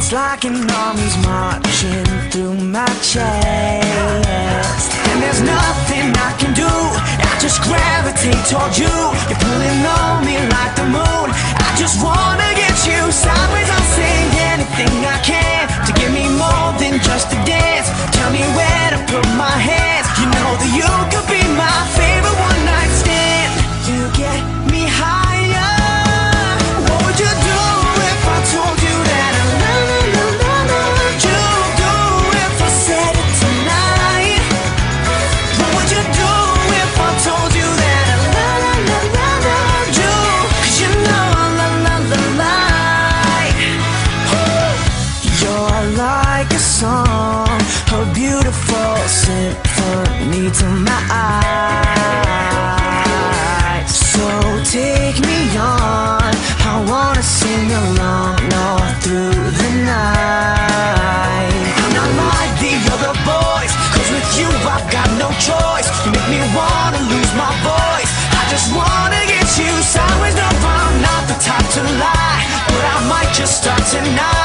It's like an army's marching through my chest, and there's nothing I can do. I just gravitate toward you. You're pulling on me like the moon. I just wanna get you sideways. I'll sing anything I can to give me more than just a dance. Tell me where to put my hands. You know that you could be my favorite one night stand. You get me higher. What would you do if I told you that I loved you? Do if I said it tonight? What would you do if I told you that I loved you? 'Cause you know I love the light. You're like a song, a beautiful symphony to my eyes. So take me on, I wanna sing along all through the night. I'm not like the other boys, 'cause with you I've got no choice. You make me wanna lose my voice. I just wanna get you sideways. No, I'm not the type to lie, but I might just start tonight.